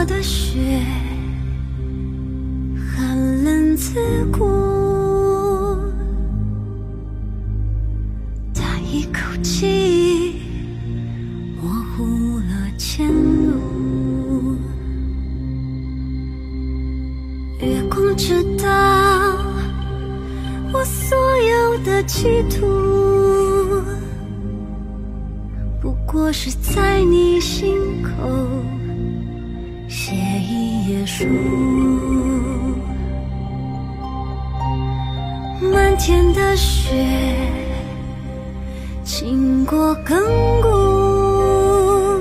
过的雪，寒冷刺骨。他一口气模糊了前路。月光知道我所有的企图，不过是在你心口写一页书。漫天的雪经过亘古，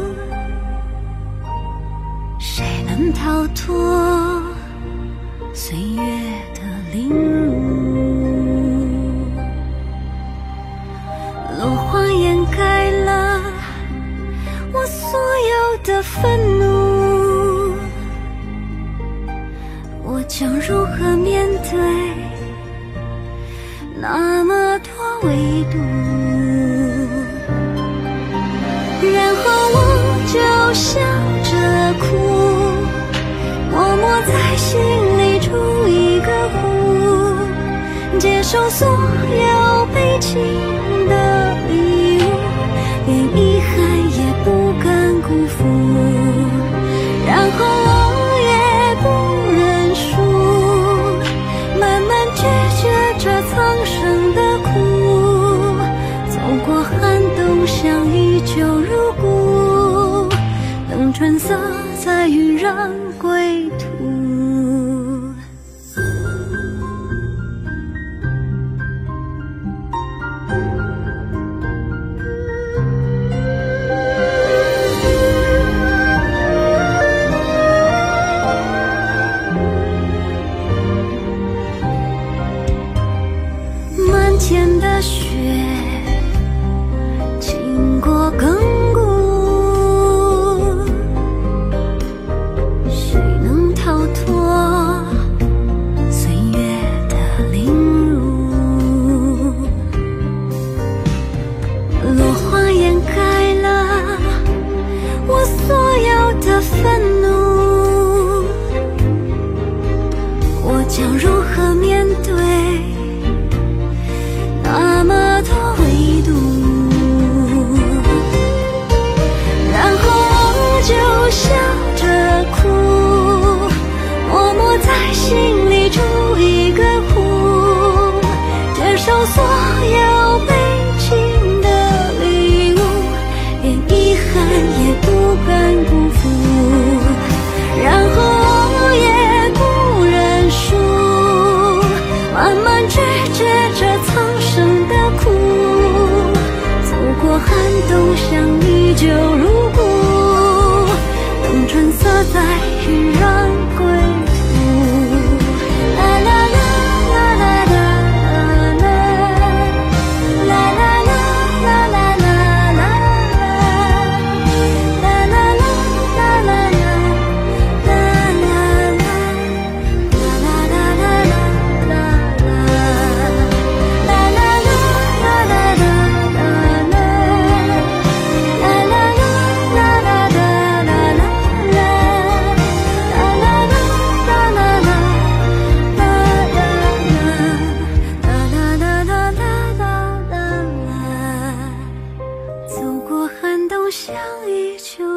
谁能逃脱岁月的凌辱？落花掩盖了我所有的愤怒，我将如何面对那么多维度？然后我就笑着哭，默默在心里筑一个湖，接受所有悲情的礼物，连遗憾也不敢辜负。然后我也不认输，慢慢拒绝这苍生的苦，走过寒冬相依旧如故，等春色再晕染归途。漫天的雪经过亘古，谁能逃脱岁月的凌辱？落花掩盖了我所有的愤怒，我将如何面对那么多维度？然后我就笑着哭，默默在心里筑一个湖，接受所有悲情的礼物，连遗憾也不敢辜负。然后我也不认输，慢慢拒绝这苍生的苦，走过寒冬相依旧如故，等春色再晕染归途。啦啦啦啦啦啦啦，啦啦啦啦啦啦啦，啦啦啦啦啦啦，啦啦啦，啦啦啦啦啦走过寒冬相依旧